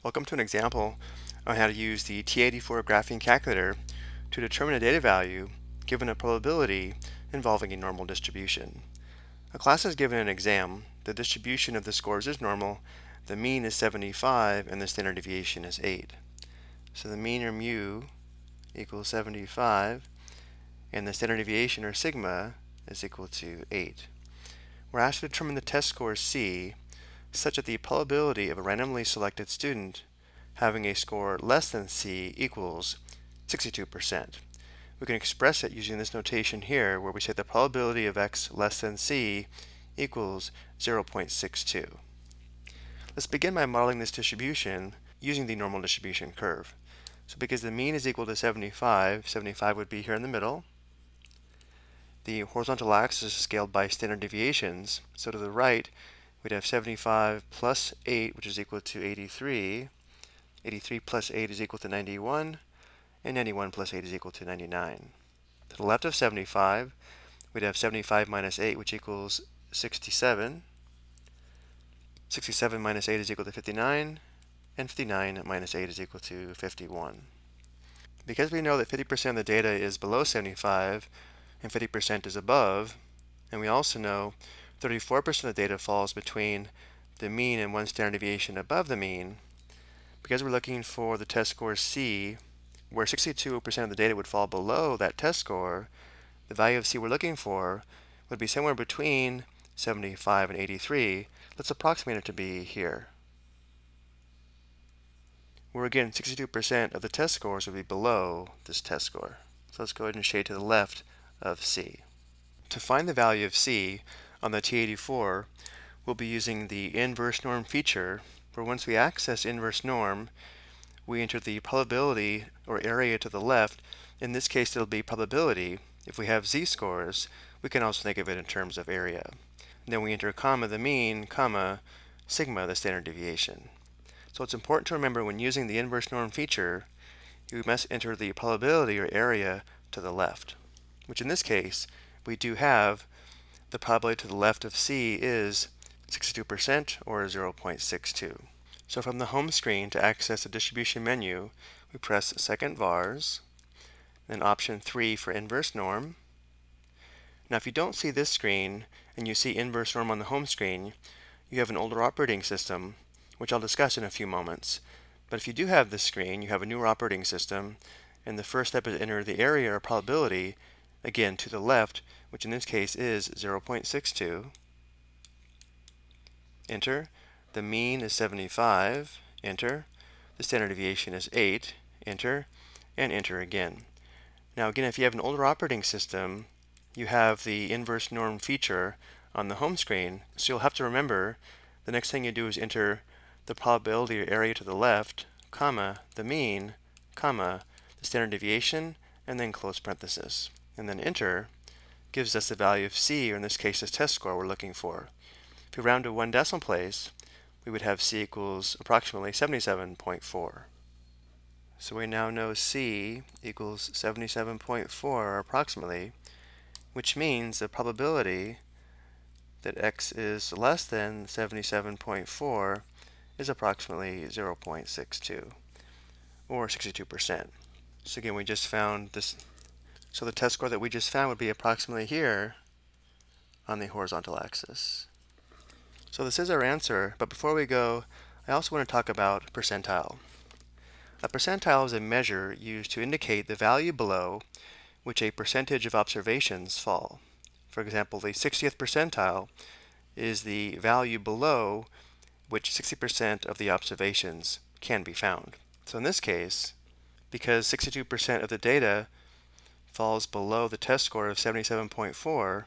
Welcome to an example on how to use the TI84 graphing calculator to determine a data value given a probability involving a normal distribution. A class is given an exam, the distribution of the scores is normal, the mean is 75, and the standard deviation is 8. So the mean, or mu, equals 75, and the standard deviation, or sigma, is equal to 8. We're asked to determine the test score C such that the probability of a randomly selected student having a score less than C equals 62%. We can express it using this notation here, where we say the probability of x less than C equals 0.62. Let's begin by modeling this distribution using the normal distribution curve. So because the mean is equal to 75, 75 would be here in the middle. The horizontal axis is scaled by standard deviations, so to the right we'd have 75 plus 8, which is equal to 83. 83 plus 8 is equal to 91, and 91 plus 8 is equal to 99. To the left of 75, we'd have 75 minus 8, which equals 67. 67 minus 8 is equal to 59, and 59 minus 8 is equal to 51. Because we know that 50% of the data is below 75, and 50% is above, and we also know 34% of the data falls between the mean and one standard deviation above the mean. Because we're looking for the test score C, where 62% of the data would fall below that test score, the value of C we're looking for would be somewhere between 75 and 83. Let's approximate it to be here, where again 62% of the test scores would be below this test score. So let's go ahead and shade to the left of C. To find the value of C on the TI84, we'll be using the inverse norm feature, where once we access inverse norm, we enter the probability or area to the left. In this case, it'll be probability. If we have z-scores, we can also think of it in terms of area. And then we enter comma the mean, comma, sigma the standard deviation. So it's important to remember when using the inverse norm feature, you must enter the probability or area to the left, which in this case, we do have the probability to the left of C is 62%, or 0.62. So from the home screen, to access the distribution menu, we press second vars, then option 3 for inverse norm. Now if you don't see this screen, and you see inverse norm on the home screen, you have an older operating system, which I'll discuss in a few moments. But if you do have this screen, you have a newer operating system, and the first step is to enter the area or probability, again to the left, which in this case is 0.62. Enter. The mean is 75. Enter. The standard deviation is 8. Enter. And enter again. Now again, if you have an older operating system, you have the inverse norm feature on the home screen, so you'll have to remember the next thing you do is enter the probability or area to the left, comma, the mean, comma, the standard deviation, and then close parenthesis. And then enter gives us the value of C, or in this case, the test score we're looking for. If we round to one decimal place, we would have C equals approximately 77.4. So we now know C equals 77.4 approximately, which means the probability that x is less than 77.4 is approximately 0.62, or 62%. So again, we just found this. So the test score that we just found would be approximately here on the horizontal axis. So this is our answer, but before we go, I also want to talk about percentile. A percentile is a measure used to indicate the value below which a percentage of observations fall. For example, the 60th percentile is the value below which 60% of the observations can be found. So in this case, because 62% of the data falls below the test score of 77.4,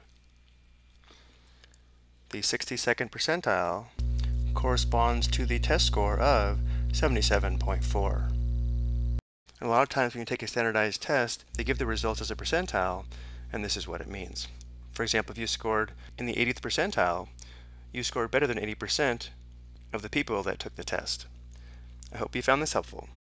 the 62nd percentile corresponds to the test score of 77.4. And a lot of times when you take a standardized test, they give the results as a percentile, and this is what it means. For example, if you scored in the 80th percentile, you scored better than 80% of the people that took the test. I hope you found this helpful.